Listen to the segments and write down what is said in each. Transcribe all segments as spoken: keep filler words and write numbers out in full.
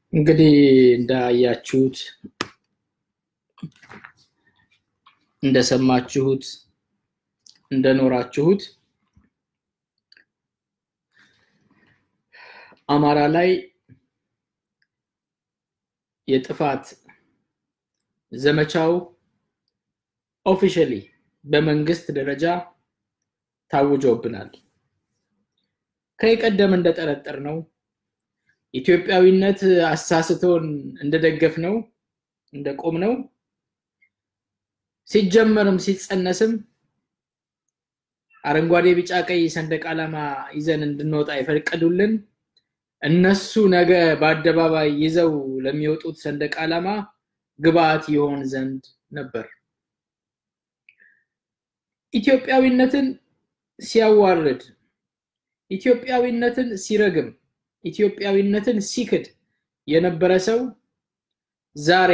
እንግዲህ እንዳያችሁት እንደሰማችሁት እንደኖራችሁት አማራ ላይ የጥፋት ዘመቻው ኦፊሻሊ በመንግስት ደረጃ ታውጆብናል። ከይቀደም እንደተጠረጠርነው ኢትዮጵያዊነት አሳስቶን እንደደገፍነው እንደቆምነው ሲጀመርም ሲጸነስም አረንጓዴ ቢጫ ቀይ ሰንደቅ ዓላማ ይዘን እንድንወጣ ይፈቀዱልን እነሱ ነገ በአደባባይ ይዘው ለሚወጡት ሰንደቅ ዓላማ ግብአት ይሆን ዘንድ ነበር። ኢትዮጵያዊነትን ሲያዋርድ ኢትዮጵያዊነትን ሲረግም ኢትዮጵያዊነትን ሲክድ የነበረ ሰው ዛሬ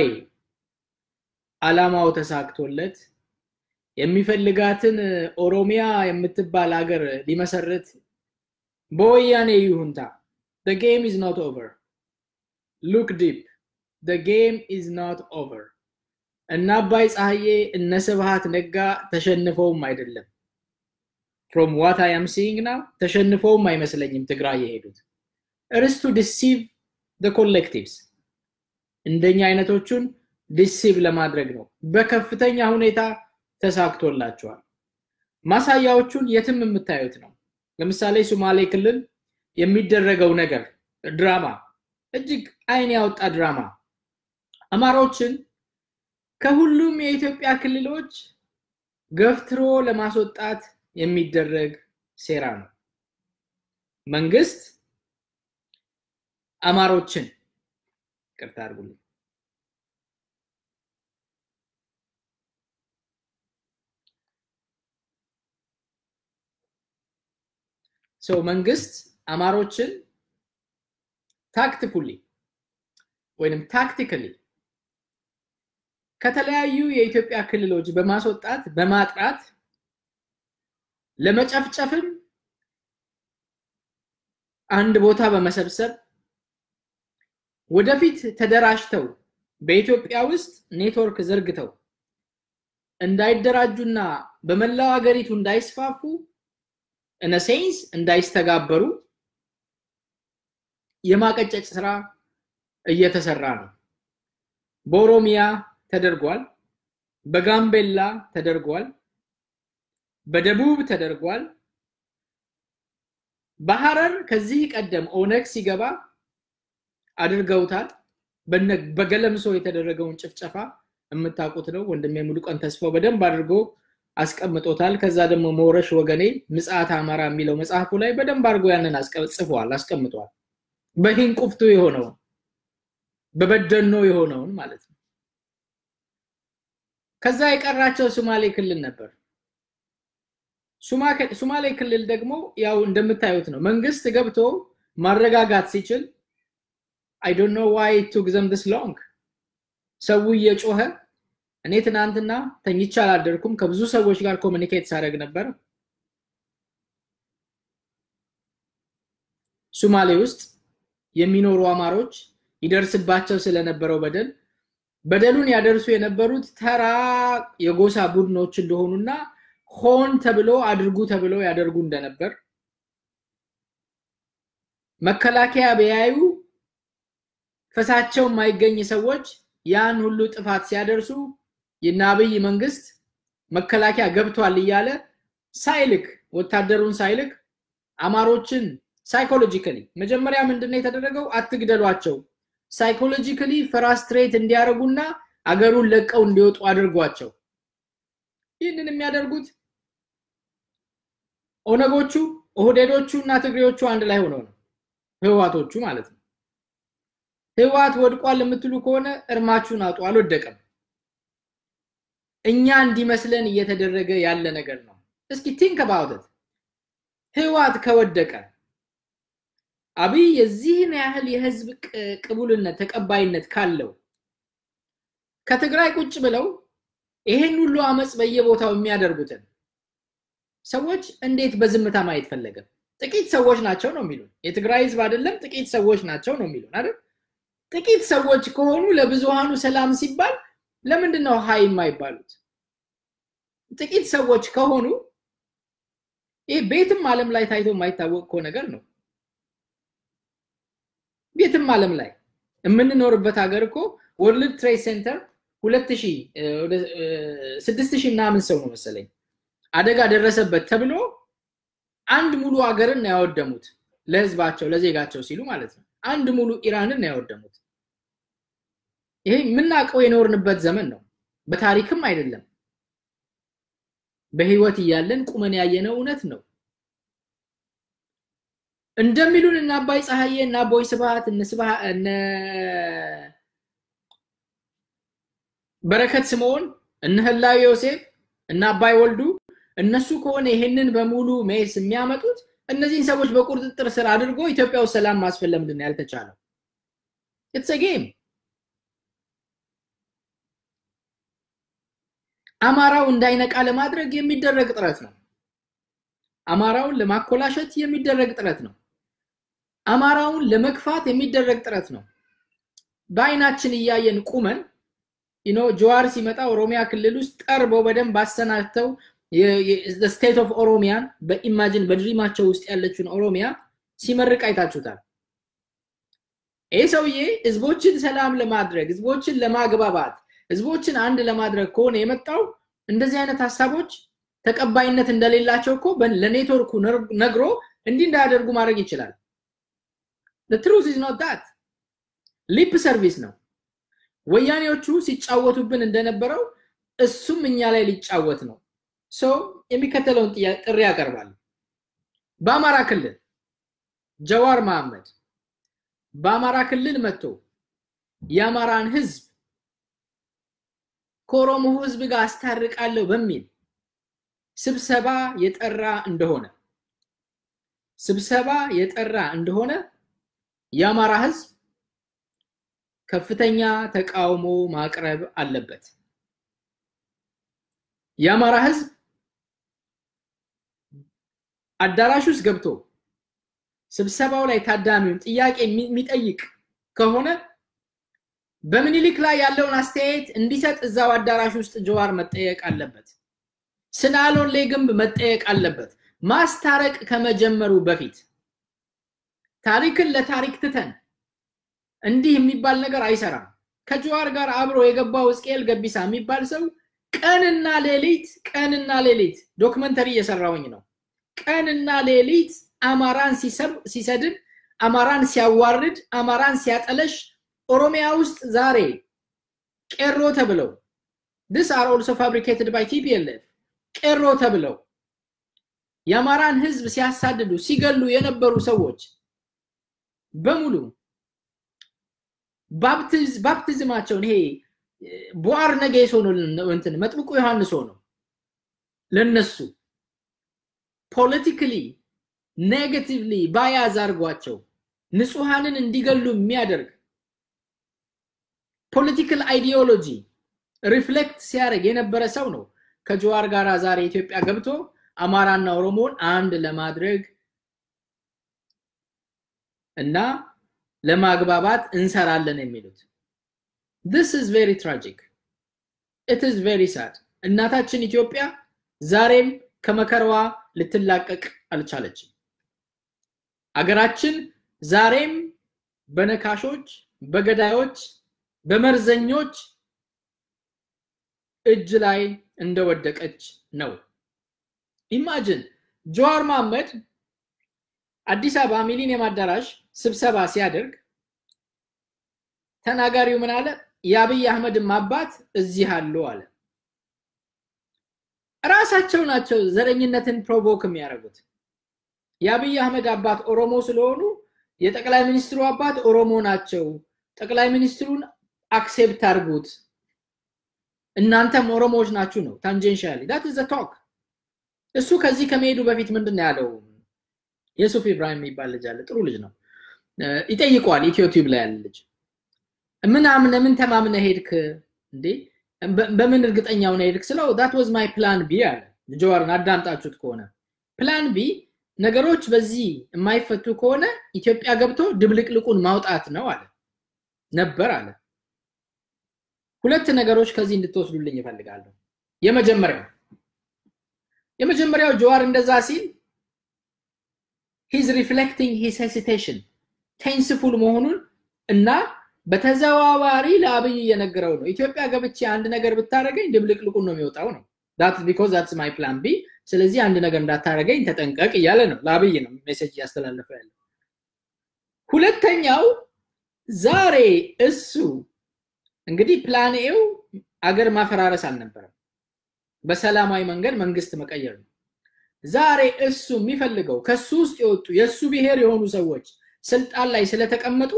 ዓላማው ተሳክቶለት የሚፈልጋትን ኦሮሚያ የምትባል ሀገር ሊመሰረት በወያኔ ይሁንታ the game is not over. Look deep. The game is not over. እና አባይ ፀሐዬ እነ ስብሃት ነጋ ተሸንፈውም አይደለም። From what I am seeing now ተሸንፈውም አይመስለኝም ትግራይ የሄዱት። It is to deceive the collectives. እንደኛ አይነቶቹን ዲሲቭ ለማድረግ ነው። በከፍተኛ ሁኔታ ተሳክቶላቸዋል። ማሳያዎቹን የትም የምታዩት ነው። ለምሳሌ ሶማሌ ክልል የሚደረገው ነገር ድራማ እጅግ አይን ያወጣ ድራማ አማራዎችን ከሁሉም የኢትዮጵያ ክልሎች ገፍትሮ ለማስወጣት የሚደረግ ሴራ ነው። መንግስት አማራዎችን ቅርታ አድርጉልኝ so መንግስት አማሮችን ታክቲካሊ ወይንም ታክቲካሊ ከተለያዩ የኢትዮጵያ ክልሎች በማስወጣት በማጥራት ለመጨፍጨፍም አንድ ቦታ በመሰብሰብ ወደፊት ተደራጅተው በኢትዮጵያ ውስጥ ኔትወርክ ዘርግተው እንዳይደራጁና በመላው ሀገሪቱ እንዳይስፋፉ in a sense እንዳይስተጋበሩ የማቀጨጭ ስራ እየተሰራ ነው። በኦሮሚያ ተደርጓል፣ በጋምቤላ ተደርጓል፣ በደቡብ ተደርጓል፣ በሐረር ከዚህ ቀደም ኦነግ ሲገባ አድርገውታል። በገለምሶ የተደረገውን ጭፍጨፋ የምታውቁት ነው። ወንድሜ ሙሉቀን ተስፋው በደንብ አድርጎ አስቀምጦታል። ከዛ ደግሞ ሞረሽ ወገኔ ምጽአት አማራ የሚለው መጽሐፉ ላይ በደንብ አድርጎ ያንን አስቀምጧል አስቀምጧል። በሂንቁፍቱ የሆነው በበደኖ የሆነው ማለት ነው። ከዛ የቀራቸው ሶማሌ ክልል ነበር። ሶማሌ ክልል ደግሞ ያው እንደምታዩት ነው። መንግስት ገብቶ ማረጋጋት ሲችል I don't know why it took them this long. ሰው እየጮኸ እኔ ትናንትና ተኝቻ አላደርኩም ከብዙ ሰዎች ጋር ኮሙኒኬት ሳደርግ ነበር። ሶማሌ ውስጥ የሚኖሩ አማሮች ይደርስባቸው ስለነበረው በደል በደሉን ያደርሱ የነበሩት ተራ የጎሳ ቡድኖች እንደሆኑና ሆን ተብሎ አድርጉ ተብሎ ያደርጉ እንደነበር መከላከያ በያዩ ፈሳቸው ማይገኝ ሰዎች ያን ሁሉ ጥፋት ሲያደርሱ የናብይ መንግስት መከላከያ ገብቷል ይያለ ሳይልክ ወታደሩን ሳይልክ አማሮችን ሳይኮሎጂካሊ መጀመሪያ ምንድነው የተደረገው አትግደሏቸው ሳይኮሎጂካሊ ፍራስትሬት እንዲያረጉና አገሩን ለቀው እንዲወጡ አድርጓቸው ይሄንን የሚያደርጉት ኦነጎቹ ኦህዴዶቹና ትግሬዎቹ አንድ ላይ ሆነው ነው ህዋቶቹ ማለት ነው ህዋት ወድቋል የምትሉ ከሆነ እርማችሁን አጡ አልወደቀም እኛ እንዲመስለን እየተደረገ ያለ ነገር ነው እስኪ think about it ህዋት ከወደቀ አብይ የዚህን ያህል የህዝብ ቅቡልነት ተቀባይነት ካለው ከትግራይ ቁጭ ብለው ይሄን ሁሉ አመጽ በየቦታው የሚያደርጉትን ሰዎች እንዴት በዝምታ ማየት ፈለገ ጥቂት ሰዎች ናቸው ነው የሚሉን የትግራይ ህዝብ አይደለም ጥቂት ሰዎች ናቸው ነው የሚሉን አይደል ጥቂት ሰዎች ከሆኑ ለብዙሃኑ ሰላም ሲባል ለምንድነው ሃይ የማይባሉት ጥቂት ሰዎች ከሆኑ ይሄ ቤትም ዓለም ላይ ታይቶ የማይታወቅ ኮ ነገር ነው ቤትም ዓለም ላይ የምንኖርበት ሀገር እኮ ወርልድ ትሬድ ሴንተር ሁለት ሺህ ስድስት ሺህ ምናምን ሰው ነው መሰለኝ አደጋ ደረሰበት ተብሎ አንድ ሙሉ ሀገርን ያወደሙት ለህዝባቸው ለዜጋቸው ሲሉ ማለት ነው አንድ ሙሉ ኢራንን ያወደሙት ይሄ ምናቀው የኖርንበት ዘመን ነው በታሪክም አይደለም በህይወት ይያለን ቁመን ያየነው እውነት ነው እንደሚሉን እና አባይ ፀሐዬ እና ቦይ ስብሃት እና ስብሃ እና በረከት ስምዖን እና ህላዊ ዮሴፍ እና አባይ ወልዱ እነሱ ከሆነ ይሄንን በሙሉ ሜስ የሚያመጡት እነዚህን ሰዎች በቁጥጥር ስር አድርጎ ኢትዮጵያው ሰላም ማስፈለም እንደነ ያልተቻለው it's a game አማራው እንዳይነቃ ለማድረግ የሚደረግ ጥረት ነው አማራውን ለማኮላሸት የሚደረግ ጥረት ነው አማራውን ለመክፋት የሚደረግ ጥረት ነው ባይናችን ያያየን ቁመን you know ጆዋር ሲመጣ ኦሮሚያ ክልል ውስጥ ቀርቦ በደንብ አሰናክተው the state of ኦሮሚያ በኢማጂን በድሪማቸው ውስጥ ያለችውን ኦሮሚያ ሲመርቅ አይታችሁታል ኤሰውዬ ህዝቦችን ሰላም ለማድረግ ህዝቦችን ለማግባባት ህዝቦችን አንድ ለማድረግ ከሆነ የመጣው እንደዚህ አይነት ሐሳቦች ተቀባይነት እንደሌላቸው እኮ ለኔትወርኩ ነግሮ እንዲ እንዳያደርጉ ማድረግ ይችላል the truth is not that lip service ነው ወያኔዎቹ ሲጫወቱብን እንደነበረው እሱም እኛ ላይ ሊጫወት ነው so የሚከተለውን ጥሪ ያቀርባል በአማራ ክልል ጀዋር መሐመድ በአማራ ክልል መጥቶ የአማራን ህዝብ ኮሮሞ ህዝብ ጋር አስታርቃለሁ በሚል ስብሰባ የጠራ እንደሆነ ስብሰባ የጠራ እንደሆነ የአማራ ህዝብ ከፍተኛ ተቃውሞ ማቅረብ አለበት የአማራ ህዝብ አዳራሽ ውስጥ ገብቶ ስብሰባው ላይ ታዳሚውን ጥያቄ የሚጠይቅ ከሆነ በምኒልክ ላይ ያለውን አስተያየት እንዲሰጥ እዛው አዳራሽ ውስጥ ጀዋር መጠየቅ አለበት ስናሎን ለግንብ መጠየቅ አለበት ማስታረቅ ከመጀመሩ በፊት ታሪክን ለታሪክ ትተን እንዲህ የሚባል ነገር አይሰራም ከጀዋር ጋር አብሮ የገባው እስቄል ገቢሳ የሚባል ሰው ቀንና ሌሊት ቀንና ሌሊት ዶክመንተሪ እየሰራውኝ ነው ቀንና ሌሊት አማራን ሲሰብ ሲሰድብ አማራን ሲያዋርድ አማራን ሲያጠለሽ ኦሮሚያ ውስጥ ዛሬ ቄሮ ተብለው this are also fabricated by T P L F ቄሮ ተብለው የአማራን ህዝብ ሲያሳድዱ ሲገሉ የነበሩ ሰዎች በሙሉ ባፕቲዝ ባፕቲዝማቸውን ይሄ ቦአር ነገይሶ ነው እንትን መጥምቁ ዮሐንስ ሆኖ ለነሱ politically negatively bias አርጓቸው ንጹሃንን እንዲገሉ የሚያደርግ political ideology reflect ሲያረግ የነበረ ሰው ነው ከጀዋር ጋር ዛሬ ኢትዮጵያ ገብቶ አማራና ኦሮሞን አንድ ለማድረግ እና ለማግባባት እንሰራለን የሚሉት this is very tragic it is very sad እናታችን ኢትዮጵያ ዛሬም ከመከራዋ ልትላቀቅ አልቻለችም አገራችን ዛሬም በነካሾች በገዳዮች በመርዘኞች እጅ ላይ እንደወደቀች ነው ኢማጂን ጀዋር መሐመድ አዲስ አበባ ሚሊኒየም አዳራሽ ስብሰባ ሲያደርግ ተናጋሪው ምን አለ ያብይ አህመድ ማባት እዚህ አሉ አለ ራሳቸው ናቸው ዘረኝነትን ፕሮቮክ የሚያረጉት ያብይ አህመድ አባት ኦሮሞ ስለሆኑ የጠቅላይ ሚኒስትሩ አባት ኦሮሞ ናቸው ጠቅላይ ሚኒስትሩን አክሴፕት አርጉት እናንተም ኦሮሞዎች ናችሁ ነው ታንጀንሻሊ that is the talk እሱ ከዚህ ከመሄዱ በፊት ምንድነው ያለው የሱፍ ኢብራሂም ይባል ልጅ አለ ጥሩ ልጅ ነው ይጠይቋል ዩቲዩብ ላይ ያለ ልጅ ምን አምነ ምን ተማምነ ሄድክ እንዴ በምን እርግጠኛው ነው ሄድክ ስለው that was my plan B አለ ጀዋርን አዳምጣችሁት ከሆነ plan B ነገሮች በዚህ የማይፈቱ ከሆነ ኢትዮጵያ ገብቶ ድብልቅልቁን ማውጣት ነው አለ ነበር አለ ሁለት ነገሮች ከዚህ እንድትወስዱልኝ ይፈልጋለሁ የመጀመሪያው የመጀመሪያው ጀዋር እንደዛ ሲል he's reflecting his hesitation tenseful መሆኑን እና በተዘዋዋሪ ለአብይ የነገረው ነው ኢትዮጵያ ገብቼ አንድ ነገር ብታረገኝ ድብልቅልቁን ነው የሚወጣው ነው that's because that's my plan B ስለዚህ አንድ ነገር እንዳታረገኝ ተጠንቀቅ ይያለ ነው ለአብይ ነው ሜሴጅ ያስተላልፈ ያለው ሁለተኛው ዛሬ እሱ እንግዲህ ፕላን ኤው አገር ማፈራረስ አልነበረም በሰላማዊ መንገድ መንግስት መቀየር ነው ዛሬ እሱ የሚፈልገው ከሱ ውስጥ የወጡ የሱ ብሔር የሆኑ ሰዎች ስልጣን ላይ ስለተቀመጡ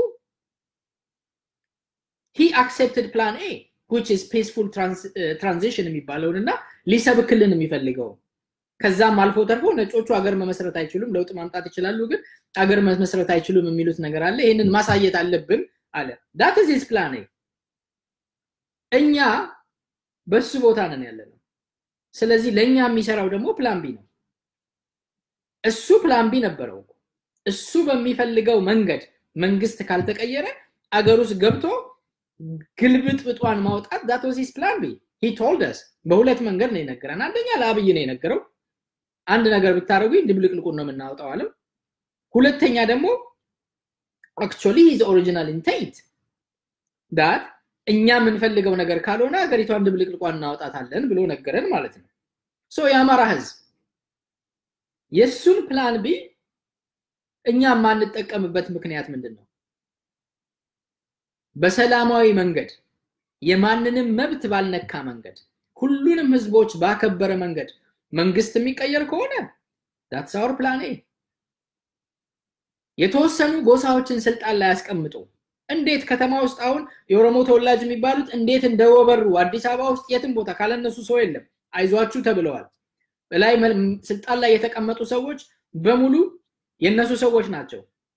he accepted plan A which is peaceful trans, uh, transition የሚባለውና ሊሰብክልን የሚፈልገው ከዛም አልፎ ተርፎ ነጮቹ አገር መመስረት አይችሉም ለውጥ ማምጣት ይችላሉ ግን አገር መመስረት አይችሉም የሚሉት ነገር አለ ይሄንን ማሳየት አለብን አለ that is his plan A እኛ በሱ ቦታ ነን ያለነው ስለዚህ ለኛ የሚሰራው ደግሞ ፕላን ቢ ነው እሱ ፕላን ቢ ነበረው እሱ በሚፈልገው መንገድ መንግስት ካልተቀየረ አገሩስ ገብቶ ግልብጥብጧን ማውጣት that was his plan B he told us በሁለት መንገድ ነው የነገረን አንደኛ ለአብይ ነው የነገረው አንድ ነገር ብታረጉኝ ድብልቅልቁን ነው የምናወጣው አለ ሁለተኛ ደግሞ actually his original intent that እኛ የምንፈልገው ነገር ካልሆነ አገሪቷን ድብልቅልቋን እናወጣታለን ብሎ ነገረን ማለት ነው ሶ ያማራ ህዝብ የሱን ፕላን ቢ እኛ ማንጠቀምበት ምክንያት ምንድነው በሰላማዊ መንገድ የማንንም መብት ባልነካ መንገድ ሁሉንም ህዝቦች ባከበረ መንገድ መንግስት የሚቀየር ከሆነ that's our plan A የተወሰኑ ጎሳዎችን ስልጣን ላይ ያስቀምጡ እንዴት ከተማ ውስጥ አሁን የኦሮሞ ተወላጅ የሚባሉት እንዴት እንደወበሩ አዲስ አበባ ውስጥ የትም ቦታ ካለነሱ ሰው የለም አይዟችሁ ተብለዋል በላይ ስልጣን ላይ የተቀመጡ ሰዎች በሙሉ የነሱ ሰዎች ናቸው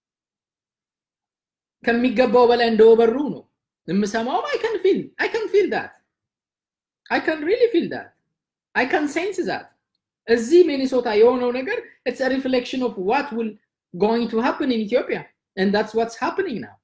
ከሚገባው በላይ እንደወበሩ ነው እንሰማው I can feel I can feel that I can really feel that I can sense that እዚህ ሚኒሶታ የሆነው ነገር it's a reflection of what will going to happen in Ethiopia and that's what's happening now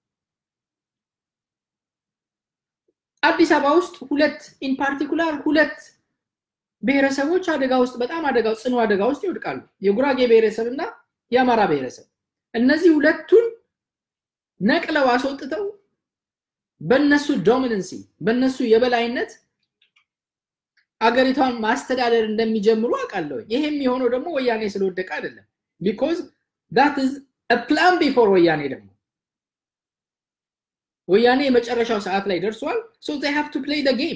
አዲስ አበባ ውስጥ ሁለት in particular ሁለት ብሔረሰቦች አደጋ ውስጥ በጣም አደጋው ጽኑ አደጋ ውስጥ ይወድቃሉ የጉራጌ ብሔረሰብና የአማራ ብሔረሰብ እነዚህ ሁለቱን ነቅለው አስወጥተው በእነሱ ዶሚናንሲ በእነሱ የበላይነት አገሪቷን ማስተዳደር እንደሚጀምሩ አቃለው ይሄም የሆነው ደግሞ ወያኔ ስለወደቀ አይደለም because that is a plan before ወያኔ ደግሞ ወያኔ የመጨረሻው ሰዓት ላይ ደርሷል so they have to play the game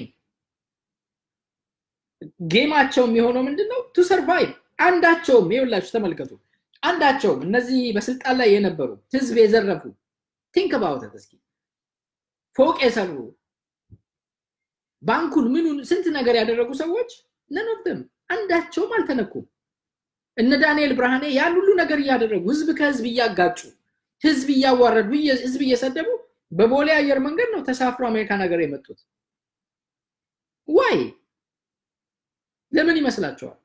ጌማቸው የሚሆነው ምንድነው to survive አንዳቸው ይኸውላችሁ ተመልከቱ አንዳቸው እነዚህ በስልጣን ላይ የነበሩ ህዝብ የዘረፉ think about it እስኪ ፎቅ የሰሩ ባንኩን ምኑን ስንት ነገር ያደረጉ ሰዎች none of them አንዳቸውም አልተነኩም እነ ዳንኤል ብርሃኔ ያን ሁሉ ነገር ያደረጉ ህዝብ ከህዝብ ያጋጩ ህዝብ ያዋረዱ ህዝብ እየሰደቡ በቦሌ አየር መንገድ ነው ተሳፍሮ አሜሪካ ነገር የመጡት why ለምን ይመስላችኋል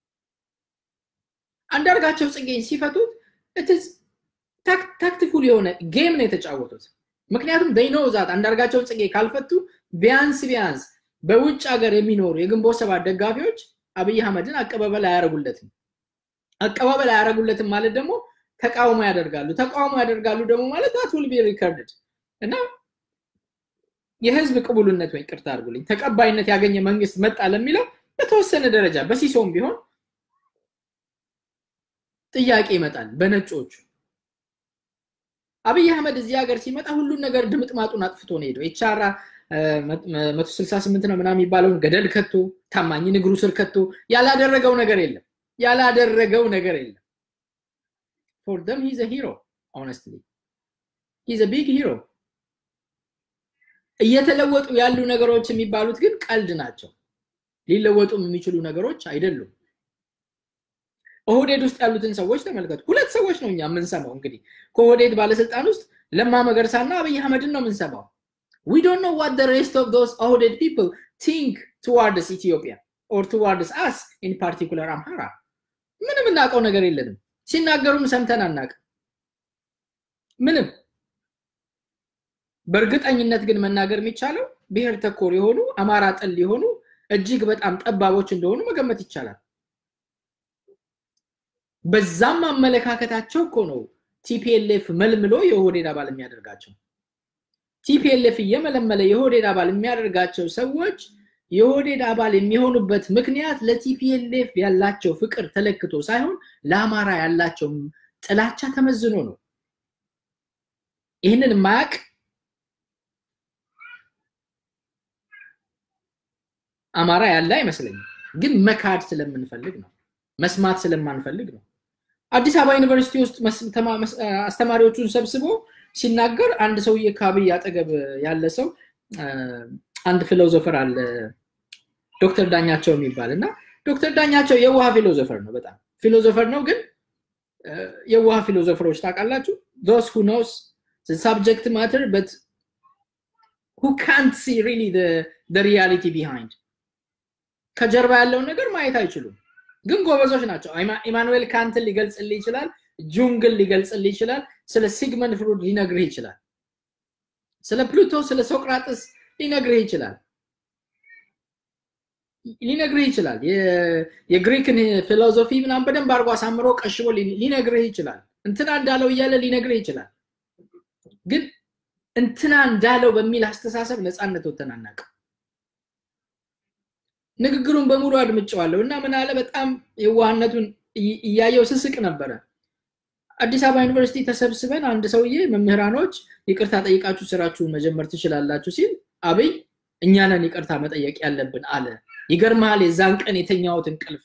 አንዳርጋቸው ጽጌን ሲፈቱት it is tactful የሆነ ጌም ነው የተጫወቱት ምክንያቱም they know that አንዳርጋቸው ጽጌ ካልፈቱ ቢያንስ ቢያንስ በውጭ ሀገር የሚኖሩ የግንቦት ሰባት ደጋፊዎች አብይ አህመድን አቀባበል አያረጉለትም አቀባበል አያረጉለትም ማለት ደግሞ ተቃውሞ ያደርጋሉ ተቃውሞ ያደርጋሉ ደግሞ ማለት that will be recorded እና የህዝብ ቅቡልነት ወይ ቅርታ አድርጉልኝ ተቀባይነት ያገኘ መንግስት መጣ ለሚለው በተወሰነ ደረጃ በሲሶም ቢሆን ጥያቄ ይመጣል በነጮቹ አብይ አህመድ እዚህ ሀገር ሲመጣ ሁሉ ነገር ድምጥማጡን አጥፍቶ ነው ሄዶ ኤችአር መቶ ስልሳ ስምንት ነው ምናምን ይባላል ገደል ከቶ ታማኝ ንግሩ ስር ከቶ ያላደረገው ነገር የለም ያላደረገው ነገር የለም for them he's a hero honestly he's a big hero እየተለወጡ ያሉ ነገሮች የሚባሉት ግን ቀልድ ናቸው ሊለወጡ የሚችሉ ነገሮች አይደሉም ኦህዴድ ውስጥ ያሉትን ሰዎች ተመልከቱ ሁለት ሰዎች ነው እኛ የምንሰማው እንግዲህ ከኦህዴድ ባለስልጣን ውስጥ ለማ መገርሳና አብይ አህመድን ነው የምንሰማው we don't know what the rest of those Ohded people think towards Ethiopia or towards us in particular Amhara ምንም እናቀው ነገር የለንም ሲናገሩም ሰምተን አናቅ ምንም በርግጠኝነት ግን መናገር የሚቻለው ብሔር ተኮር የሆኑ አማራ ጠል የሆኑ እጅግ በጣም ጠባቦች እንደሆኑ መገመት ይቻላል በዛም አመለካከታቸው እኮ ነው ቲፒኤልኤፍ መልምሎ የኦህዴድ አባል የሚያደርጋቸው ቲፒኤልኤፍ የመለመለ የኦህዴድ አባል የሚያደርጋቸው ሰዎች የኦህዴድ አባል የሚሆኑበት ምክንያት ለቲፒኤልኤፍ ያላቸው ፍቅር ተለክቶ ሳይሆን ለአማራ ያላቸው ጥላቻ ተመዝኖ ነው ይሄንን ማቅ አማራ ያለ አይመስለኝም ግን መካድ ስለምንፈልግ ነው መስማት ስለማንፈልግ ነው አዲስ አበባ ዩኒቨርሲቲ ውስጥ አስተማሪዎቹን ሰብስቦ ሲናገር አንድ ሰው የካብይ አጠገብ ያለ ሰው አንድ ፊሎሶፈር አለ ዶክተር ዳኛቸው የሚባልና ዶክተር ዳኛቸው የዋህ ፊሎሶፈር ነው በጣም ፊሎሶፈር ነው ግን የዋህ ፊሎሶፈሮች ታውቃላችሁ those who knows the subject matter but who can't see really the the reality behind ከጀርባ ያለው ነገር ማየት አይችሉም ግን ጎበዞች ናቸው ኢማኑኤል ካንት ሊገልጽልኝ ይችላል ጁንግል ሊገልጽልኝ ይችላል ስለ ሲግመንድ ፍሩድ ሊነግርህ ይችላል ስለ ፕሉቶ ስለ ሶቅራጥስ ሊነግርህ ይችላል ሊነግርህ ይችላል የግሪክን ፊሎሶፊ ምናምን በደንብ አርጎ አሳምሮ ቀሽቦ ሊነግርህ ይችላል እንትና እንዳለው ይያለ ሊነግርህ ይችላል ግን እንትና እንዳለው በሚል አስተሳሰብ ነፃነት ወተናናቀ ንግግሩን በሙሉ አድምጫለሁ እና ምን አለ በጣም የዋህነቱን ያያየው ስስቅ ነበር አዲስ አበባ ዩኒቨርሲቲ ተሰብስበን አንድ ሰውዬ መምህራኖች ይቅርታ ጠይቃችሁ ስራችሁን መጀመር ትችላላችሁ ሲል አብይ እኛ ነን ይቅርታ መጠየቅ ያለብን አለ ይገርማል የዛን ቀን የተኛውት እንቅልፍ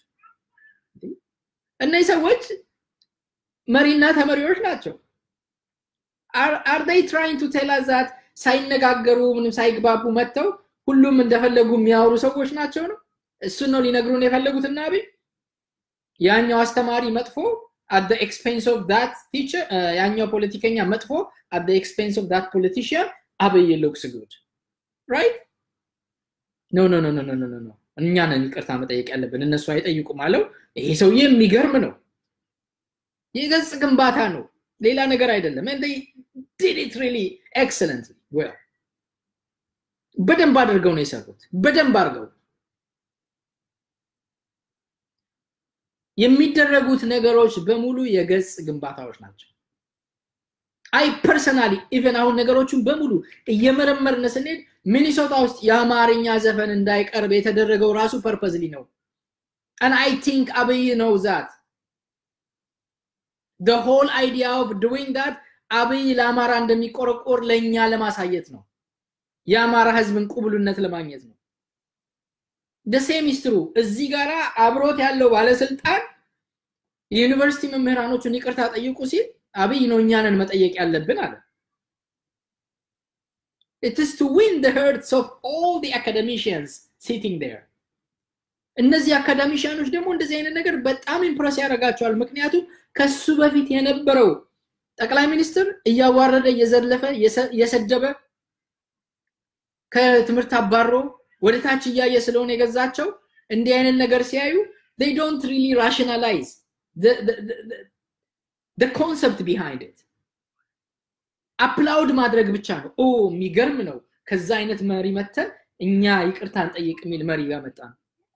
እነዚህ ሰዎች መሪና ተመሪዎች ናቸው are are they trying to tell us that ሳይነጋገሩ ምንም ሳይግባቡ መተው ሁሉም እንደፈለጉ የሚያወሩ ሰዎች ናቸው ነው እሱ ነው ሊነግሩን የፈለጉትና አብይ ያኛው አስተማሪ መጥፎ at the expense of that teacher ያኛው ፖለቲከኛ መጥፎ at the expense of that politician አብይ looks good right no no no no no no no እኛ ነን ይቅርታ መጠየቅ ያለብን እነሱ አይጠይቁ ማለት ይሄ ሰውዬ የሚገርም ነው የገጽ ግንባታ ነው ሌላ ነገር አይደለም and they did it really excellently well በደንብ አድርገው ነው የሰሩት በደንብ አድርገው የሚደረጉት ነገሮች በሙሉ የገጽ ግንባታዎች ናቸው I personally even አሁን ነገሮችን በሙሉ እየመረመርን ስንሄድ ሚኒሶታ ውስጥ የአማርኛ ዘፈን እንዳይቀርብ የተደረገው ራሱ purposely ነው and I think አብይ know that the whole idea of doing that አብይ ለአማራ እንደሚቆረቆር ለኛ ለማሳየት ነው የአማራ ህዝብን ቁብሉነት ለማግኘት ነው the same is true እዚህ ጋራ አብሮት ያለው ባለስልጣን ዩኒቨርሲቲ መምህራኖቹን ይቅርታ ጠይቁ ሲል አብይ ነው እኛንን መጠየቅ ያለብን አለ it is to win the hearts of all the academicians sitting there እነዚህ አካዳሚሻኖች ደግሞ እንደዚህ አይነት ነገር በጣም ኢምፕረስ ያደርጋቸዋል ምክንያቱም ከሱ በፊት የነበረው ጠቅላይ ሚኒስትር እያዋረደ የዘለፈ የሰደበ ከትምርት አባሮ ወደ ታች ያየ ስለሆነ የገዛቸው እንዲህ አይነት ነገር ሲያዩ they don't really rationalize the the the, the, the concept behind it applaud ማድረግ ብቻ ነው ኦ የሚገርም ነው ከዛ አይነት መሪ መተን እኛ ይቅርታን ጠይቅ ሚል መሪ ጋር መጣን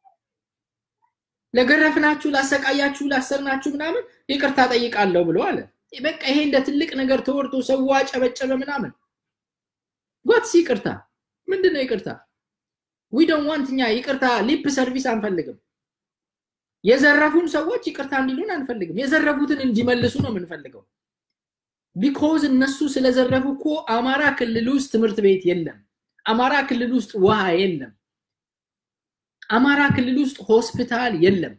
ለገረፍናችሁ ላሰቃያችሁ ላሰርናችሁ ምናምን ይቅርታ ጠይቃለሁ ብሎ አለ በቃ ይሄ እንደ ትልቅ ነገር ተወርቶ ሰው አጨበጨበ ምናምን what's ይቅርታ ምንድነው ይቅርታ we don't want ኛ ይቅርታ ሊፕ ሰርቪስ አንፈልግም የዘረፉን ሰዎች ይቅርታ እንዲሉን አንፈልግም የዘረፉትን እንዲመልሱ ነው የምንፈልገው because እነሱ ስለዘረፉ እኮ አማራ ክልል ውስጥ ትምርት ቤት የለም አማራ ክልል ውስጥ ውሃ የለም አማራ ክልል ውስጥ ሆስፒታል የለም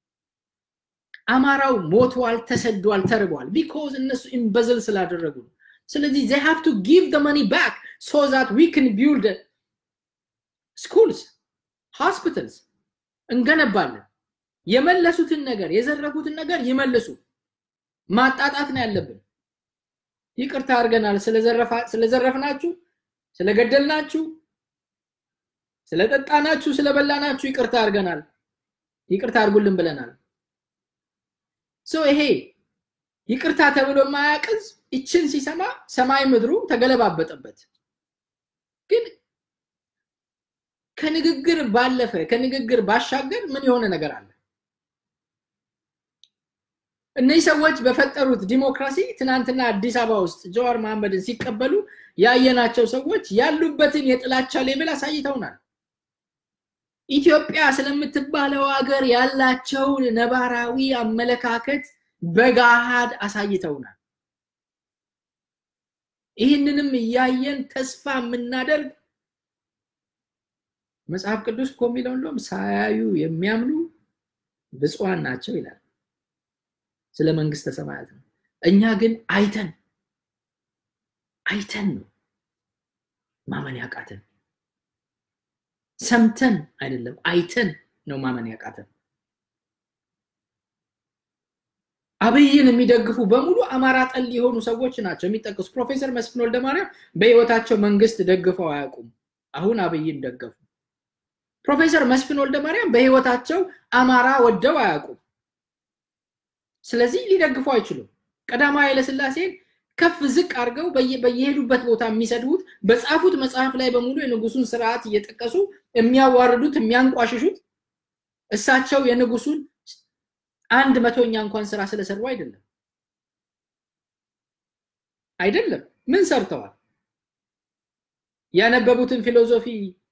አማራው ሞቷል ተሰዷል ተርቧል because እነሱ ኢምበዝል ስላደረጉ ስለዚህ they have to give the money back so that we can build schools hospitals እንገነባለን የመለሱትን ነገር የዘረፉትን ነገር ይመልሱ ማጣጣት ነው ያለብን ይቅርታ አርገናል ስለዘረፋ ስለዘረፍናችሁ ስለገደልናችሁ ስለጠጣናችሁ ስለበላናችሁ ይቅርታ አርገናል ይቅርታ አርጉልን ብለናል so ይሄ ይቅርታ ተብሎ ማያቀዝ እቺን ሲሰማ ሰማይ ምድሩ ተገለባበጠበት ግን ከንግግር ባለፈ ከንግግር ባሻገር ምን የሆነ ነገር አለ እነዚህ ሰዎች በፈጠሩት ዲሞክራሲ ትናንትና አዲስ አበባ ውስጥ ጀዋር መሐመድን ሲቀበሉ ያየናቸው ሰዎች ያሉበትን የጥላቻ ሌቭል አሳይተውናል ኢትዮጵያ ስለምትባለው ሀገር ያላቸው ነባራዊ አመለካከት በጋሃድ አሳይተውናል ይህንንም ያየን ተስፋ ምናደርግ መጽሐፍ ቅዱስ ኮሚለው እንደም ሳያዩ የሚያምኑ ብፁዓን ናቸው ይላል ስለ መንግስተ ሰማያት ነው እኛ ግን አይተን አይተን ነው ማመን ያቃተን ሰምተን አይደለም አይተን ነው ማመን ያቃተን አብይን የሚደግፉ በሙሉ አማራ ጠል የሆኑ ሰዎች ናቸው የሚጠቀሱ ፕሮፌሰር መስፍን ወልደማርያም በህይወታቸው መንግስት ደግፈው አያውቁም አሁን አብይን ደገፉ ፕሮፌሰር መስፍን ወልደማርያም በህይወታቸው አማራ ወደው አያውቁም ስለዚህ ሊደግፉ አይችሉም ቀዳማዊ ኃይለ ሥላሴን ከፍ ዝቅ አርገው በየሄዱበት ቦታ የሚሰዱት በጻፉት መጽሐፍ ላይ በሙሉ የንጉሱን ስርዓት እየተጠቀሱ የሚያዋርዱት የሚያንቋሽሹት እሳቸው የንጉሱን አንድ መቶኛ እንኳን ስራ ስለሰሩ አይደለም አይደለም ምን ሰርተዋል ያነበቡትን ፊሎሶፊ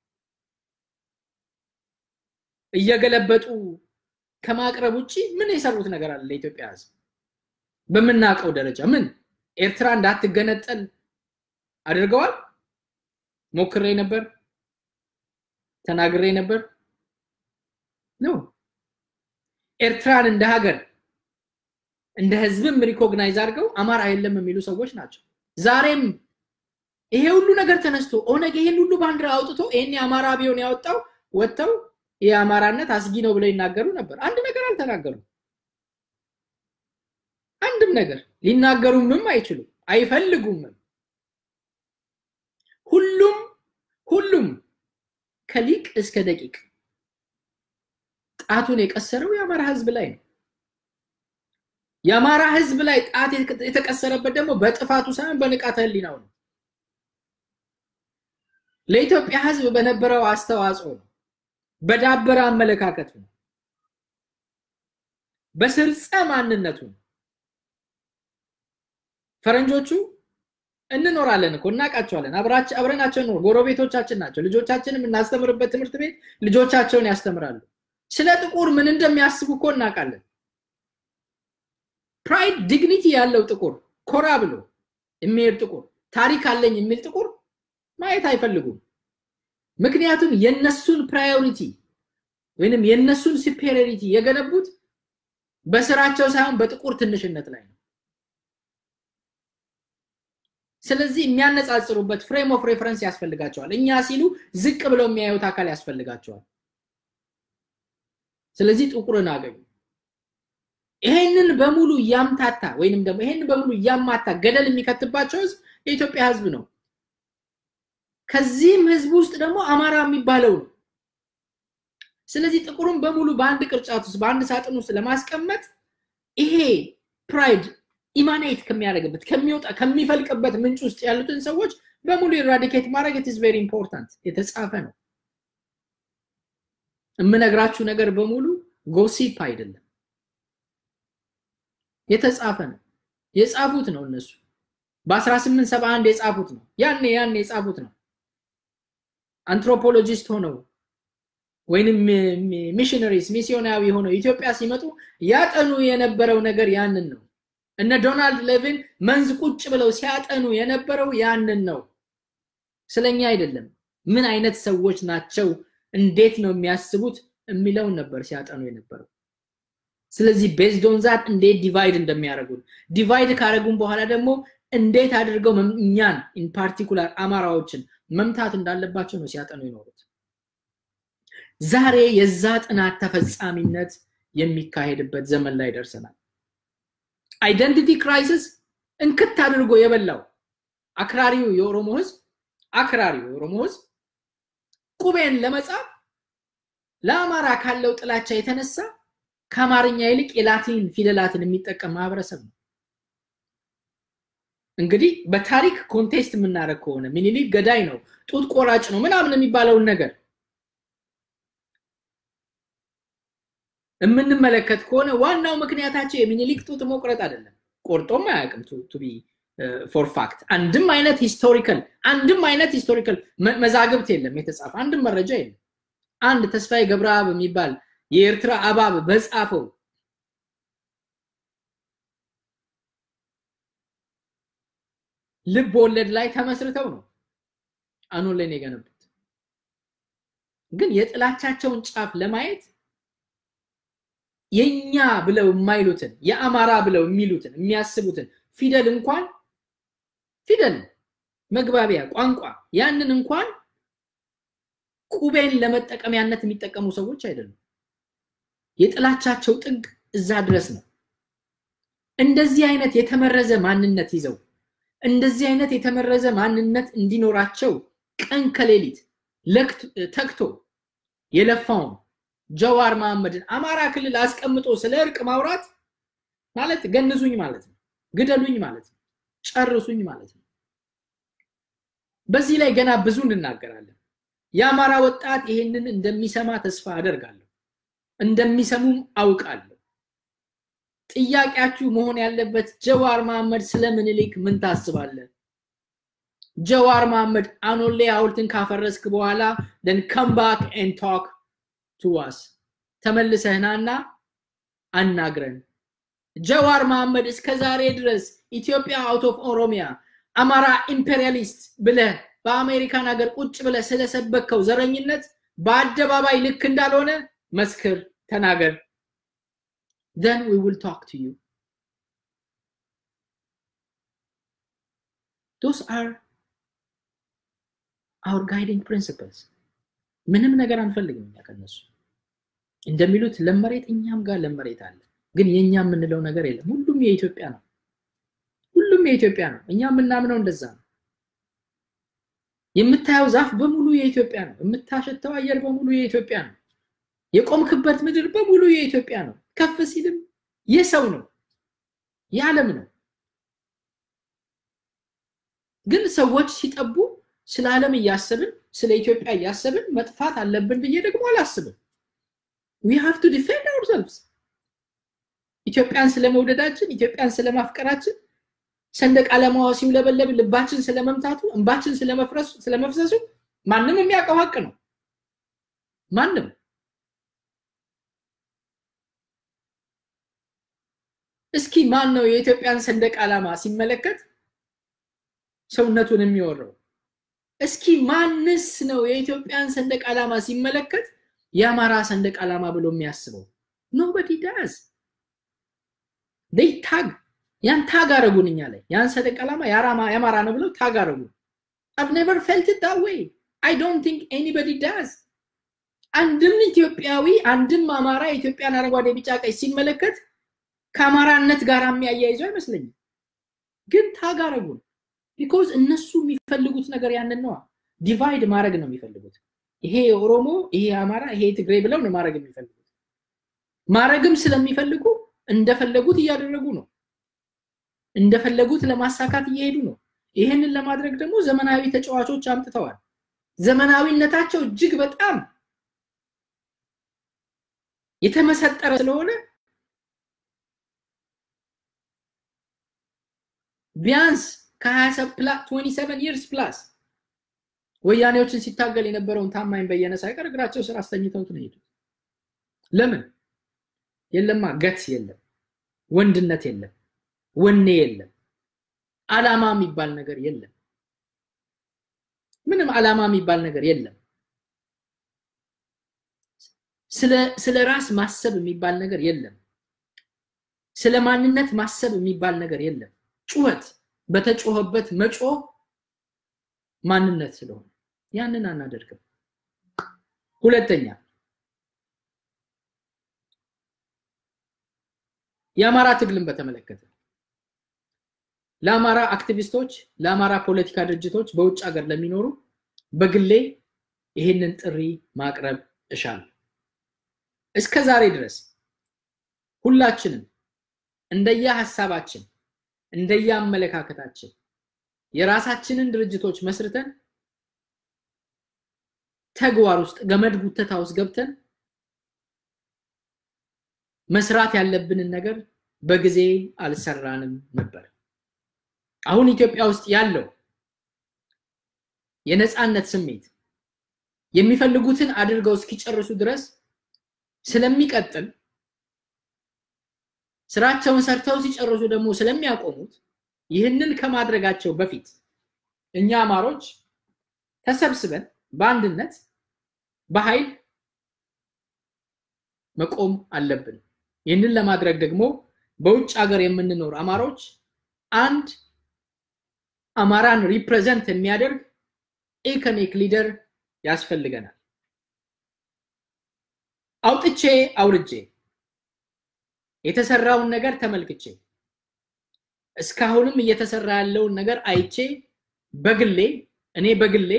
እየገለበጡ ከማቅረብ ውጪ ምን የሰሩት ነገር አለ ለኢትዮጵያ ህዝብ በመናቀው ደረጃ ምን ኤርትራ እንዳትገነጠል አድርገዋል ሞክሬ ነበር ተናግሬ ነበር ነው ኤርትራን እንደ ሀገር እንደ ህዝብም ሪኮግናይዝ አድርገው አማራ አይደለም የሚሉ ሰዎች ናቸው ዛሬም ይሄ ሁሉ ነገር ተነስቶ ኦነግ ይሄን ሁሉ ባንዲራ አውጥቶ እኔ አማራ ቢሆን ያወጣው ወጣው የአማራነት አስጊ ነው ብለው ይናገሩ ነበር አንድ ነገር አልተናገሩ አንድም ነገር ሊናገሩም አይችሉ አይፈልጉም ሁሉም ሁሉም ከሊቅ እስከ ደቂቅ ጣቱን የቀሰረው የአማራ ህዝብ ላይ ነው የአማራ ህዝብ ላይ ጣት የተቀሰረበት ደግሞ በጥፋቱ ሳይሆን በንቃተ ህሊናው ነው ለኢትዮጵያ ህዝብ በነበረው አስተዋጽኦ ነው በዳበረ አመለካከቱ በስርጸ ማንነቱ ፈረንጆቹ እንኖራለን እኮ እናቃቸዋለን አብራች አብረናቸው ነው ጎረቤቶቻችን ናቸው ልጆቻችንም እናስተምርበት ትምህርት ቤት ልጆቻቸውን ያስተምራሉ ስለ ጥቁር ምን እንደሚያስቡ እኮ እናቃለን ፕራይድ ዲግኒቲ ያለው ጥቁር ኮራ ብሎ የሚሄድ ጥቁር ታሪክ አለኝ የሚል ጥቁር ማየት አይፈልጉም ምክንያቱም የነሱን ፕራዮሪቲ ወይንም የነሱን ሱፔሪዮሪቲ የገነቡት በስራቸው ሳይሆን በጥቁር ትንሽነት ላይ ነው ስለዚህ የሚያነጻጽሩበት ፍሬም ኦፍ ሬፈረንስ ያስፈልጋቸዋል እኛ ሲሉ ዝቅ ብለው የሚያዩት አካል ያስፈልጋቸዋል ስለዚህ ጥቁርን አገኙ ይሄንን በሙሉ ያምታታ ወይንም ደግሞ ይሄንን በሙሉ ያማታ ገደል የሚከትባቸው ህዝብ የኢትዮጵያ ህዝብ ነው ከዚህም ህዝብ ውስጥ ደግሞ አማራ የሚባለው ነው ስለዚህ ጥቁሩን በሙሉ በአንድ ቅርጫት ውስጥ በአንድ ሳጥን ውስጥ ለማስቀመጥ ይሄ ፕራይድ ኢማኔት ከሚያደርግበት ከሚወጣ ከሚፈልቅበት ምንጭ ውስጥ ያሉትን ሰዎች በሙሉ ኢራዲኬት ማድረግ it is very important የተጻፈ ነው እምነግራችሁ ነገር በሙሉ ጎሲፕ አይደለም የተጻፈ ነው የጻፉት ነው እነሱ በ1871 የጻፉት ነው ያኔ ያኔ የጻፉት ነው አንትሮፖሎጂስት ሆነው ወይንም ሚሽነሪስ ሚስዮናዊ ሆነው ኢትዮጵያ ሲመጡ ያጠኑ የነበረው ነገር ያንን ነው እነ ዶናልድ ሌቪን መንዝ ቁጭ ብለው ሲያጠኑ የነበረው ያንን ነው ስለኛ አይደለም ምን አይነት ሰዎች ናቸው እንዴት ነው የሚያስቡት የሚለው ነበር ሲያጠኑ የነበረው ስለዚህ based on that እንዴት ዲቫይድ እንደሚያደርጉ ዲቫይድ ካረጉን በኋላ ደግሞ እንዴት አድርገው እኛን in particular አማራዎችን መምታት እንዳለባቸው ነው ሲያጠኑ ይኖሩት ዛሬ የዛ ጥናት ተፈጻሚነት የሚካሄድበት ዘመን ላይ ደርሰናል identity crisis እንክት አድርጎ የበላው አክራሪው የኦሮሞ ህዝብ አክራሪው የኦሮሞ ህዝብ ቁቤን ለመጻፍ ለአማራ ካለው ጥላቻ የተነሳ ከአማርኛ ይልቅ የላቲን ፊደላትን የሚጠቀም ማህበረሰብ ነው እንግዲህ በታሪክ ኮንቴክስት ምናረክ ሆነ ሚኒሊክ ገዳይ ነው ጡት ቆራጭ ነው ምናምን የሚባለው ነገር እምንመለከት ከሆነ ዋናው ምክንያታቸው የሚኒሊክ ጡት መቁረጥ አይደለም ቆርጦም አያውቅም ቱ ቢ for fact አንድም አይነት ሂስቶሪካል አንድም አይነት ሂስቶሪካል መዛግብት የለም የተጻፈ አንድም መረጃ የለም አንድ ተስፋዬ ገብረአብ የሚባል የኤርትራ አባብ በጻፈው ልብ ወለድ ላይ ተመስርተው ነው አኖሌን የገነቡት ግን የጥላቻቸውን ጫፍ ለማየት የኛ ብለው የማይሉትን የአማራ ብለው የሚሉትን የሚያስቡትን ፊደል እንኳን ፊደል መግባቢያ ቋንቋ ያንን እንኳን ቁቤን ለመጠቀሚያነት የሚጠቀሙ ሰዎች አይደሉም የጥላቻቸው ጥግ እዛ ድረስ ነው እንደዚህ አይነት የተመረዘ ማንነት ይዘው እንደዚህ አይነት የተመረዘ ማንነት እንዲኖራቸው ቀን ከሌሊት ለክት ተክቶ የለፋው ጀዋር መሐመድን አማራ ክልል አስቀምጦ ስለ እርቅ ማውራት ማለት ገንዙኝ ማለት ነው ግደሉኝ ማለት ነው ጨርሱኝ ማለት ነው በዚህ ላይ ገና ብዙ እንናገራለን የአማራ ወጣት ይሄንን እንደሚሰማ ተስፋ አደርጋለሁ እንደሚሰሙም አውቃለሁ ጥያቄያችሁ መሆን ያለበት ጀዋር መሐመድ ስለምንሊክ ምን ታስባለህ ጀዋር መሐመድ አኖሌ ሐውልትን ካፈረስክ በኋላ then come back and talk to us ተመልሰህናና አናግረን ጀዋር መሐመድ እስከዛሬ ድረስ ኢትዮጵያ out of ኦሮሚያ አማራ ኢምፔሪያሊስት ብለ በአሜሪካን ሀገር ቁጭ ብለ ስለሰበከው ዘረኝነት በአደባባይ ልክ እንዳልሆነ መስክር ተናገር then we will talk to you those are our guiding principles ምንም ነገር አንፈልግም ያከነሱ እንደሚሉት ለመሬት እኛም ጋር ለመሬት አለ ግን የኛ ምንለው ነገር የለም ሁሉም የኢትዮጵያ ነው ሁሉም የኢትዮጵያ ነው እኛ ምናምነው እንደዛ ነው የምታየው ዛፍ በሙሉ የኢትዮጵያ ነው የምታሸተው አየር በሙሉ የኢትዮጵያ ነው የቆምክበት ምድር በሙሉ የኢትዮጵያ ነው ከፍ ሲልም የሰው ነው ያለም ነው ግን ሰዎች ሲጠቡ ስለ ዓለም ያያሰብን ስለ ኢትዮጵያ ያያሰብን መጥፋት አለብን ብዬ ደግሞ አላስብም we have to defend ourselves ኢትዮጵያን ስለመውደዳችን ኢትዮጵያን ስለማፍቀራችን ሰንደቅ ዓላማው ሲውለበለብ ልባችን ስለመምታቱ እንባችን ስለመፍረሱ ስለመፍሰሱ ማንንም የሚያውቀው ሀቅ ነው ማንንም እስኪ ማን ነው የኢትዮጵያን ሰንደቅ ዓላማ ሲመለከት ሰውነቱን የሚወረው እስኪ ማንስ ነው የኢትዮጵያን ሰንደቅ ዓላማ ሲመለከት የአማራ ሰንደቅ ዓላማ ብሎ የሚያስበው nobody does they tag ያን ታግ አረጉንኛ ላይ ያን ሰንደቅ ዓላማ ያራማ ያማራ ነው ብለው ታግ አረጉ I've never felt it that way I don't think anybody does አንድም ኢትዮጵያዊ አንድም አማራ ኢትዮጵያን አረጋዴ ቢጫ ቀይ ሲመለከት ከአማራነት ጋር የሚያያይዘው አይመስልኝም ግን ታግ አረጉን because እነሱ የሚፈልጉት ነገር ያንን ነው ዲቫይድ ማድረግ ነው የሚፈልጉት ይሄ ኦሮሞ ይሄ አማራ ይሄ ትግሬ ብለው ነው ማድረግ የሚፈልጉት ማድረግም ስለሚፈልጉ እንደፈለጉት ያደረጉ ነው እንደፈለጉት ለማሳካት እየሄዱ ነው ይሄንን ለማድረግ ደግሞ ዘመናዊ ተጫዋቾች አምጥተዋል ዘመናዊነታቸው እጅግ በጣም የተመሰጠረ ስለሆነ ቢያንስ ከ27 years plus ወያኔዎችን ሲታገል የነበረውን ታማኝ በየነ ሳይቀር እግራቸው ስራ አስተኝተውት ነው ሄዱት ለምን የለማ ገት የለም ወንድነት የለም ወኔ የለም አላማ የሚባል ነገር የለም ምንም አላማ የሚባል ነገር የለም ስለ ስለ ራስ ማሰብ የሚባል ነገር የለም ስለ ማንነት ማሰብ የሚባል ነገር የለም ጩኸት በተጮህበት መጮ ማንነት ስለሆነ ያንን አናደርግም ሁለተኛ የአማራ ትግልን በተመለከተ ለአማራ አክቲቪስቶች ለአማራ ፖለቲካ ድርጅቶች በውጭ ሀገር ለሚኖሩ በግሌ ይሄንን ጥሪ ማቅረብ እሻለሁ እስከ ዛሬ ድረስ ሁላችንም እንደየ ሐሳባችን እንደየ አመለካከታችን የራሳችንን ድርጅቶች መስርተን ተግባር ውስጥ ገመድ ጉተታ ውስጥ ገብተን መስራት ያለብንን ነገር በጊዜ አልሰራንም ነበር አሁን ኢትዮጵያ ውስጥ ያለው የነጻነት ስሜት የሚፈልጉትን አድርገው እስኪጨርሱ ድረስ ስለሚቀጥል ስራቸውን ሰርተው ሲጨርሱ ደግሞ ስለሚያቆሙት ይህንን ከማድረጋቸው በፊት እኛ አማሮች ተሰብስበን በአንድነት በኃይል መቆም አለብን ይህንን ለማድረግ ደግሞ በውጭ ሀገር የምንኖር አማሮች አንድ አማራን ሪፕሬዘንት የሚያደርግ ኢኮኒክ ሊደር ያስፈልገናል አውጥቼ አውርጄ የተሰራውን ነገር ተመልክቼ እስካሁንም እየተሰራ ያለውን ነገር አይቼ በግሌ እኔ በግሌ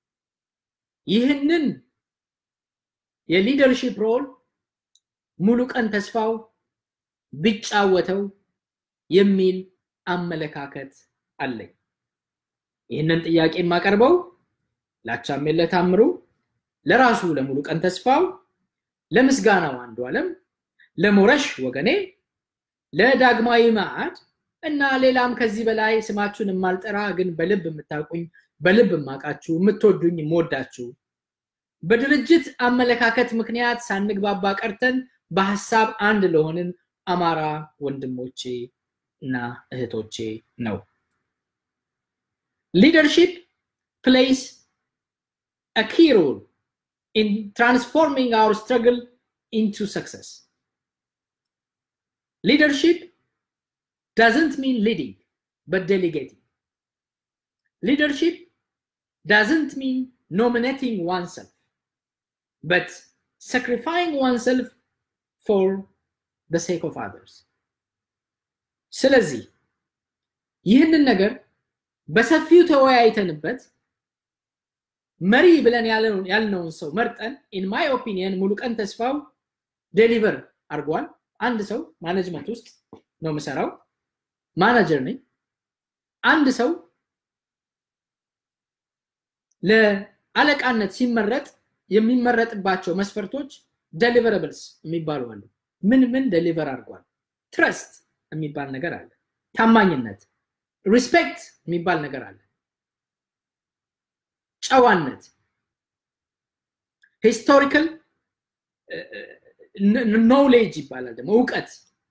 ይህንን የሊደርሺፕ ሮል ሙሉ ቀን ተስፋው ቢጫወተው የሚል አመለካከት አለኝ ይህንን ጥያቄ ማቀርበው ላቻሜለ ታምሩ ለራሱ ለሙሉ ቀን ተስፋው ለምስጋናው አንዱ ዓለም ለሞረሽ ወገኔ ለዳግማዊ ማዕድ እና ሌላም ከዚህ በላይ ስማችሁን ማልጠራ ግን በልብ የምታቁኝ በልብ ማቃችሁ የምትወዱኝ ሞዳችሁ በድርጅት አመለካከት ምክንያት ሳንግባባ ቀርተን በሐሳብ አንድ ለሆንን አማራ ወንድሞቼ እና እህቶቼ ነው leadership plays a key role in transforming our struggle into success leadership doesn't mean leading but delegating leadership doesn't mean nominating oneself but sacrificing oneself for the sake of others ስለዚህ ይህንን ነገር በሰፊው ተወያይተንበት መሪ ብለን ያልነውን ሰው መርጠን in my opinion ሙሉ ቀን ተስፋው ዴሊቨር አርጓል አንድ ሰው ማኔጅመንት ውስጥ ነው መሰራው ማኔጀር ነኝ አንድ ሰው ለአለቃነት ሲመረጥ የሚመረጥባቸው መስፈርቶች deliverables የሚባሉ አሉ ምን ምን ዴሊቨር አርጓል ትረስት የሚባል ነገር አለ ታማኝነት respect የሚባል ነገር አለ ጨዋነት historical knowledge ይባላል ደግሞ ዕውቀት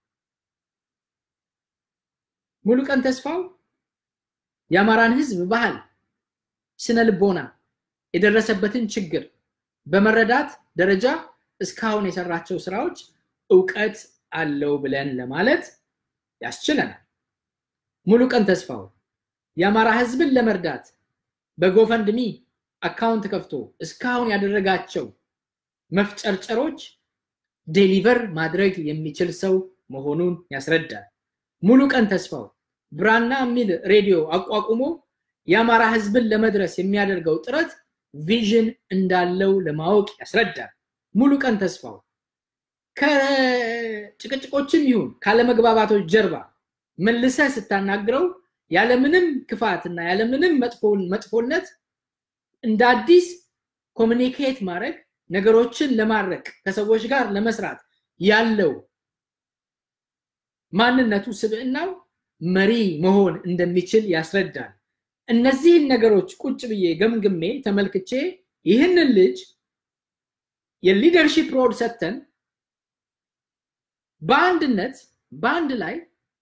ሙሉ ቀን ተስፋው ያማራን ህዝብ ባህል ስነ ልቦና የደረሰበትን ችግር በመረዳት ደረጃ እስካሁን የሰራቸው ስራዎች ዕውቀት አለው ብለን ለማለት ያስችለናል ሙሉ ቀን ተስፋው ያማራ ህዝብን ለመርዳት በጎፈንድሚ አካውንት ከፍቶ እስካሁን ያደረጋቸው መፍጨርጨሮች ዴሊቨር ማድረግ የሚችል ሰው መሆኑን ያስረዳል ሙሉ ቀን ተስፋው ብራና ሚል ሬዲዮ አቋቁሞ ያማራ ህዝብን ለመድረስ የሚያደርገው ጥረት ቪዥን እንዳለው ለማወቅ ያስረዳል ሙሉ ቀን ተስፋው ከጭቅጭቆችም ይሁን ካለመግባባቶች ጀርባ መልሰ ስታናግረው ያለ ምንም ክፋትና ያለ ምንም መጥፎን መጥፎነት እንደ አዲስ ኮሙኒኬት ማድረግ ነገሮችን ለማረቅ ከሰዎች ጋር ለመስራት ያለው ማንነቱ ስብዕናው መሪ መሆን እንደሚችል ያስረዳል እነዚህ ነገሮች ቁጭ ብዬ ገምግሜ ተመልክቼ ይህንን ልጅ የሊደርሺፕ ሮል ሰተን በአንድነት በአንድ ላይ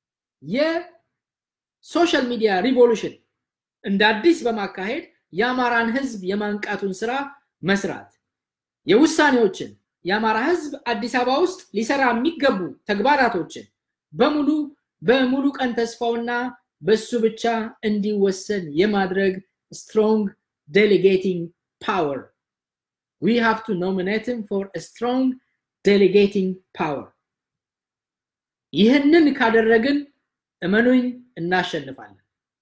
የሶሻል ሚዲያ ሪቮሉሽን እንደ አዲስ በማካሄድ ያማራን ህዝብ የማንቃቱን ስራ መስራት የውሳኔዎችን ያማራ ህዝብ አዲስ አበባ ውስጥ ሊሰራ የሚገቡ ተግባራቶችን በሙሉ በሙሉ ቀን ተስፋውና በሱ ብቻ እንዲወሰን የማድረግ strong delegating power we have to nominate him for a strong delegating power ይህንን ካደረግን እመኑኝ እናሸንፋለን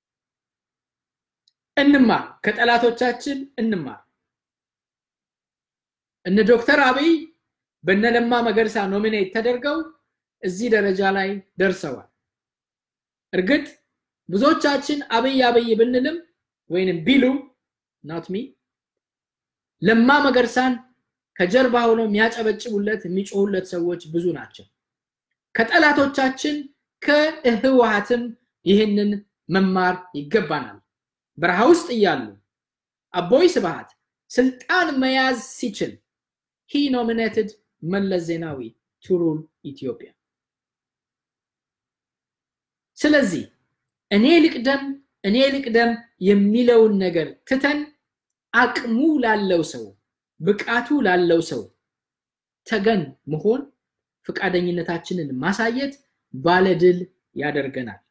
እንማር ከጠላቶቻችን እንማር እነ ዶክተር አብይ በነለማ መገርሳ ኖሚኔት ተደርገው እዚህ ደረጃ ላይ ደርሰዋል እርግጥ ብዙዎቻችን አብይ አብይ ብንልም ወይንም ቢሉም not me ለማ መገርሳን ከጀርባ ሆነው የሚያጨበጭቡለት የሚጮሁለት ሰዎች ብዙ ናቸው ከጠላቶቻችን ከህወሓትም ይህንን መማር ይገባናል በረሃ ውስጥ ይያሉ አቦይ ስብሃት ስልጣን መያዝ ሲችል he nominated መለስ ዜናዊ to rule Ethiopia ስለዚህ እኔ ልቅደም እኔ ልቅደም የሚለውን ነገር ትተን አቅሙ ላለው ሰው ብቃቱ ላለው ሰው ተገን መሆን ፍቃደኝነታችንን ማሳየት ባለድል ያደርገናል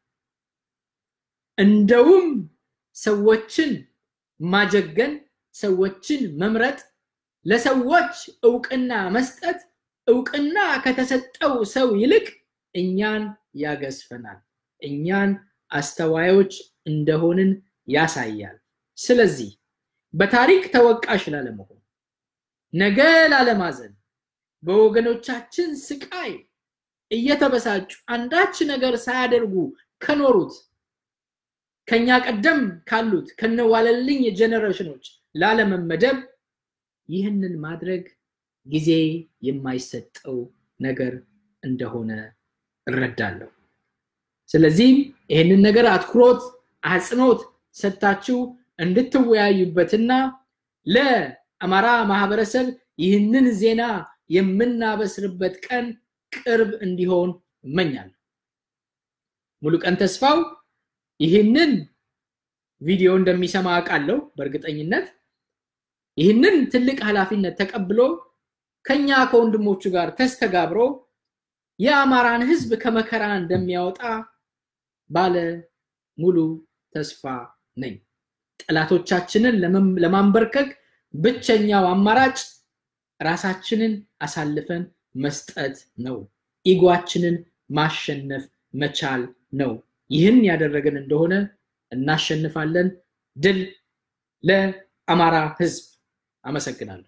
እንደውም ሰዎችን ማጀገን ሰዎችን መምረጥ ለሰዎች ዕውቅና መስጠት ዕውቅና ከተሰጠው ሰው ይልቅ እኛን ያገስፈናል እኛን አስተዋዮች እንደሆንን ያሳያል ስለዚህ በታሪክ ተወቃሽ ላለመሆን ነገ ላለማዘን በወገኖቻችን ስቃይ እየተበሳጩ አንዳች ነገር ሳያደርጉ ከኖሩት ከኛ ቀደም ካሉት ከነዋለልኝ ጀነሬሽኖች ላለመመደብ ይህንን ማድረግ ጊዜ የማይሰጠው ነገር እንደሆነ እረዳለሁ ስለዚህ ይሄንን ነገር አትኩሮት አጽኖት ሰጣችሁ እንድትወያዩበትና ለአማራ ማህበረሰብ ይህንን ዜና የምናበስርበት ቀን ቅርብ እንዲሆን እመኛለሁ ሙሉቀን ተስፋው ይህንን ቪዲዮ እንደሚሰማ አቃለው በእርግጠኝነት ይህንን ትልቅ ኃላፊነት ተቀብሎ ከኛ ከወንድሞቹ ጋር ተስተጋብሮ የአማራን ህዝብ ከመከራ እንደሚያወጣ ባለ ሙሉ ተስፋ ነኝ ጠላቶቻችንን ለማንበርከክ ብቸኛው አማራጭ ራሳችንን አሳልፈን መስጠት ነው ኢጓችንን ማሸነፍ መቻል ነው ይህን ያደረገን እንደሆነ እናሸንፋለን ድል ለአማራ ህዝብ አመሰግናለሁ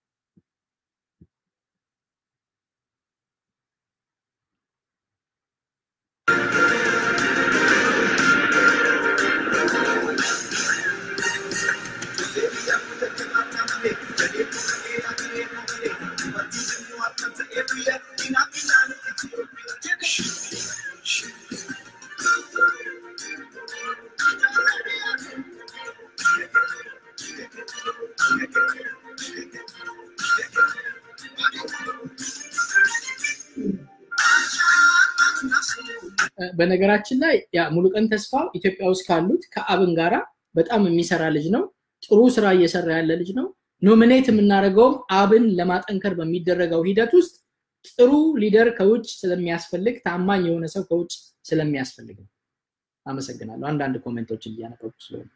በነገራችን ላይ ያ ሙሉቀን ተስፋው ኢትዮጵያ ውስጥ ካሉት ከአብን ጋራ በጣም የሚሰራ ልጅ ነው ጥሩ ስራ እየሰራ ያለ ልጅ ነው ኖሚኔት የምናደርገው አብን ለማጠንከር በሚደረገው ሂደት ውስጥ ጥሩ ሊደር ከውጭ ስለሚያስፈልግ ታማኝ የሆነ ሰው ከውጭ ስለሚያስፈልግ አመሰግናለሁ አንዳንድ ኮሜንቶችን እያነበብኩ ስለሆነ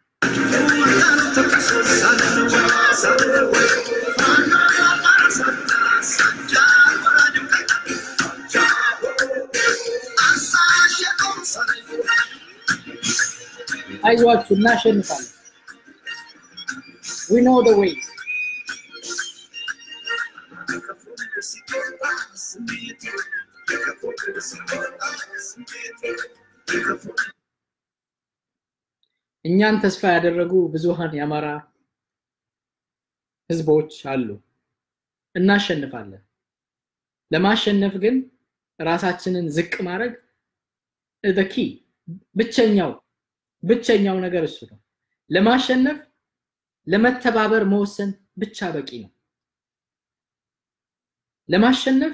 አይዋችሁ እናሸንፋለን we know the way እኛን ተስፋ ያደረጉ ብዙሃን ያማራ ህዝቦች አሉ እናሸንፋለን ለማሸነፍ ግን ራሳችንን ዝቅ ማድረግ the key ብቸኛው ብቸኛው ነገር እሱ ነው ለማሸነፍ ለመተባበር መወሰን ብቻ በቂ ነው ለማሸነፍ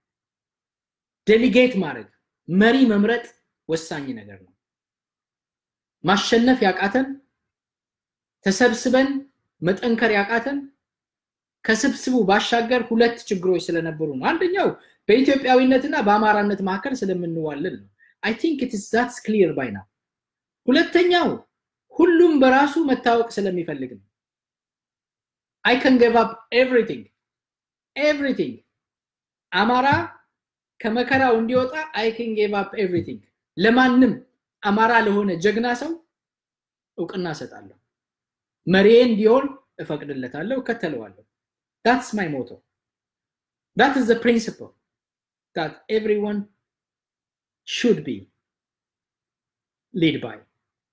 ዴሊጌት ማድረግ መሪ መምረጥ ወሳኝ ነገር ነው ማሸነፍ ያቃተን ተሰብስበን መጠንከር ያቃተን ከስብስቡ ባሻገር ሁለት ችግሮች ስለነበሩ ነው አንደኛው በኢትዮጵያዊነትና በአማራነት ማከል ስለምንዋለል ነው I think it is that's clear by now ሁለተኛው ሁሉም በራሱ መታወቅ ስለሚፈልግ ነው I can give up everything everything አማራ ከመከራው እንዲወጣ I can give up everything ለማንም አማራ ለሆነ ጀግና ሰው ዕውቅና ሰጣለሁ መሪዬ እንዲሆን እፈቅድለታለሁ ከተለዋለሁ that's my motto that is the principle that everyone should be led by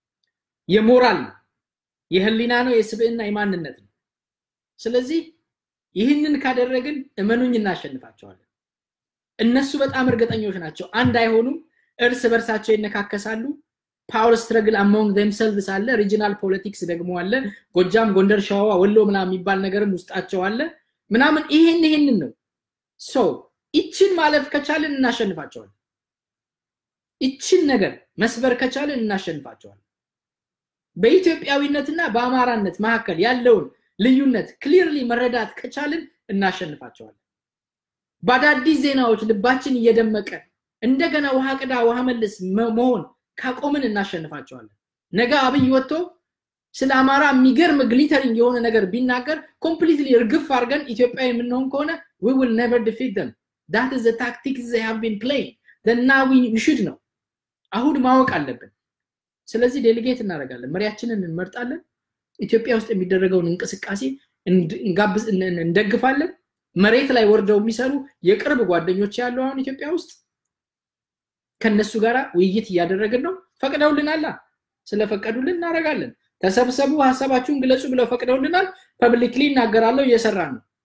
የሞራል የህሊና ነው የስብዕና የማንነት ነው ስለዚህ ይህንን ካደረግን እመኑኝ እናሸንፋቸዋለን እነሱ በጣም እርግጠኞች ናቸው አንድ አይሆኑም እርስ በርሳቸው ይነካከሳሉ power struggle among themselves አለ regional politics ደግሞ አለ ጎጃም ጎንደር ሸዋ ወሎ ምናምን የሚባል ነገርም ውስጣቸው አለ ምናምን ይሄን ይሄንን ነው so እቺን ማለፍ ከቻለን እናሸንፋቸዋለን እቺን ነገር መስበር ከቻለን እናሸንፋቸዋለን በኢትዮጵያዊነትና በአማራነት መካከል ያለውን ልዩነት clearly መረዳት ከቻለን እናሸንፋቸዋለን ባዳዲስ ዜናዎች ልባችን እየደመቀ እንደገና ውሃ ቅዳ ውሃ መልስ መሆን ካቆምን እናሸንፋቸዋለን ነገ አብይ ወጥቶ ስለ አማራ የሚገርም ግሊተሪንግ የሆነ ነገር ቢናገር completely እርግፍ አርገን ኢትዮጵያዊ ምንሆን ከሆነ we will never defeat them that is the tactics they have been playing then now we, we should know አሁን ማወቅ አለብን ስለዚህ ዴሊጌት እናደርጋለን መሪያችንን እንመርጣለን ኢትዮጵያ ውስጥ የሚደረገውን እንቅስቃሴ እንጋብዝ እንደግፋለን መሬት ላይ ወርደው የሚሰሩ የቅርብ ጓደኞች ያለው አሁን ኢትዮጵያ ውስጥ ከነሱ ጋራ ውይይት ያደረግን ነው ፈቅደውልናል ስለፈቀዱልን እናረጋለን ተሰብሰቡ ሐሳባችሁን ግለጹ ብለው ፈቅደውልናል ፐብሊክሊ እናገራለሁ እየሰራን ነው